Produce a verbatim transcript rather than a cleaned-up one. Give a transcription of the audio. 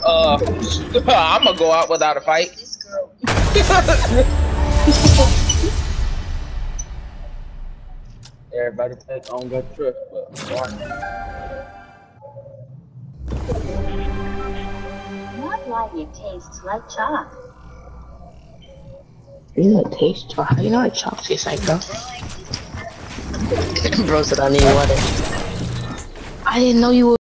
Uh, I'm gonna go out without a fight. Everybody take on good trip, but Not like it tastes like chalk. You know it tastes chalk. How you know what chalk tastes like, bro? Bro said I need water. I didn't know you were